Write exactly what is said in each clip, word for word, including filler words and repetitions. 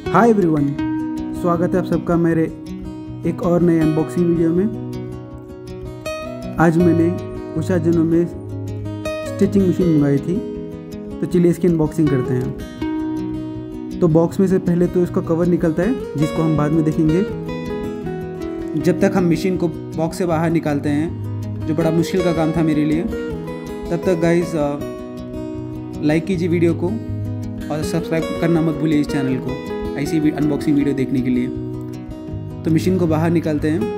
Hi everyone, स्वागत है आप सबका मेरे एक और नए अनबॉक्सिंग वीडियो में। आज मैंने उषा जनों में स्टिचिंग मशीन मंगाई थी, तो चलिए इसकी अनबॉक्सिंग करते हैं। तो बॉक्स में से पहले तो इसका कवर निकलता है, जिसको हम बाद में देखेंगे। जब तक हम मशीन को बॉक्स से बाहर निकालते हैं, जो बड़ा मुश्किल का काम था मेरे लिए, तब तक गाइस लाइक कीजिए वीडियो को और सब्सक्राइब करना मत भूलिए इस चैनल को, ऐसी भी अनबॉक्सिंग वीडियो देखने के लिए। तो मशीन को बाहर निकालते हैं।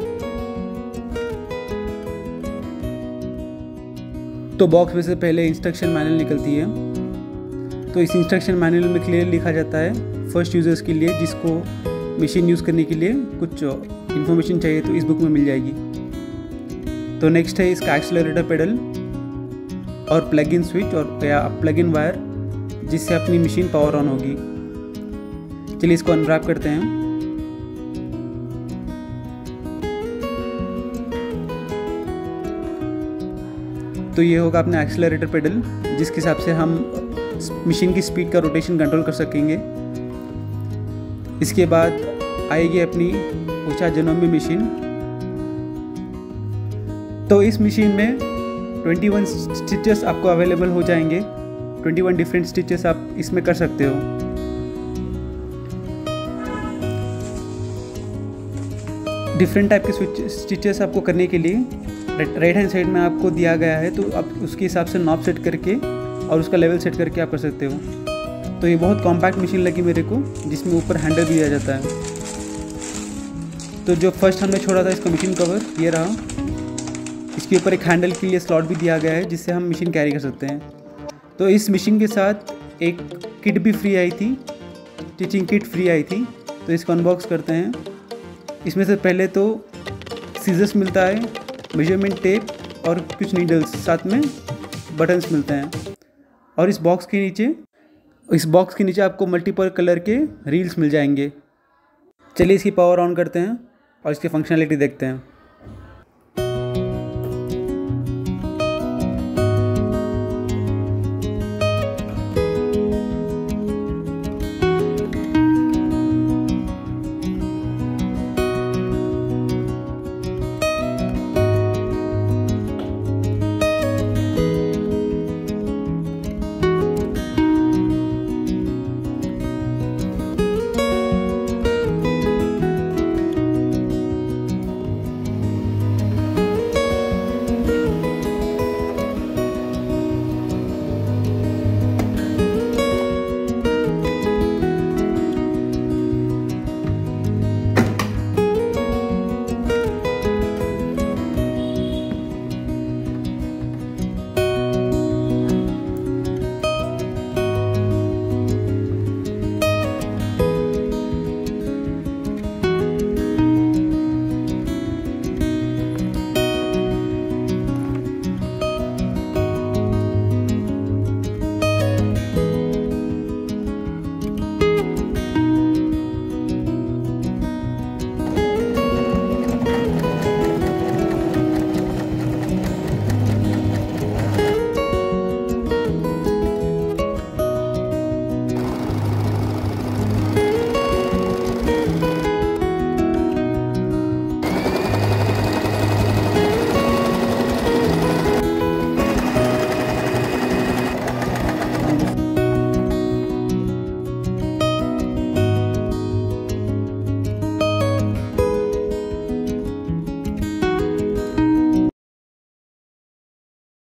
तो बॉक्स में से पहले इंस्ट्रक्शन मैनुअल निकलती है। तो इस इंस्ट्रक्शन मैनुअल में क्लियर लिखा जाता है फर्स्ट यूज़र्स के लिए, जिसको मशीन यूज़ करने के लिए कुछ इन्फॉर्मेशन चाहिए तो इस बुक में मिल जाएगी। तो नेक्स्ट है इसका एक्सेलरेटर पेडल और प्लग इन स्विच और या प्लग इन वायर, जिससे अपनी मशीन पावर ऑन होगी। चलिए इसको अनरैप करते हैं। तो ये होगा अपना एक्सेलरेटर पेडल, जिसके हिसाब से हम मशीन की स्पीड का रोटेशन कंट्रोल कर सकेंगे। इसके बाद आएगी अपनी उषा जनोमी मशीन। तो इस मशीन में इक्कीस स्टिचेस आपको अवेलेबल हो जाएंगे। इक्कीस डिफरेंट स्टिचेस आप इसमें कर सकते हो। डिफरेंट टाइप के स्विच स्टिचेस आपको करने के लिए राइट हैंड साइड में आपको दिया गया है, तो आप उसके हिसाब से नॉब सेट करके और उसका लेवल सेट करके आप कर सकते हो। तो ये बहुत कॉम्पैक्ट मशीन लगी मेरे को, जिसमें ऊपर हैंडल भी दिया जाता है। तो जो फर्स्ट हमने छोड़ा था इसका मशीन कवर, ये रहा। इसके ऊपर एक हैंडल के लिए स्लॉट भी दिया गया है, जिससे हम मशीन कैरी कर सकते हैं। तो इस मशीन के साथ एक किट भी फ्री आई थी, स्टिचिंग किट फ्री आई थी। तो इसको अनबॉक्स करते हैं। इसमें से पहले तो सीजर्स मिलता है, मेजरमेंट टेप और कुछ नीडल्स, साथ में बटन्स मिलते हैं। और इस बॉक्स के नीचे इस बॉक्स के नीचे आपको मल्टीपल कलर के रील्स मिल जाएंगे। चलिए इसकी पावर ऑन करते हैं और इसकी फंक्शनैलिटी देखते हैं।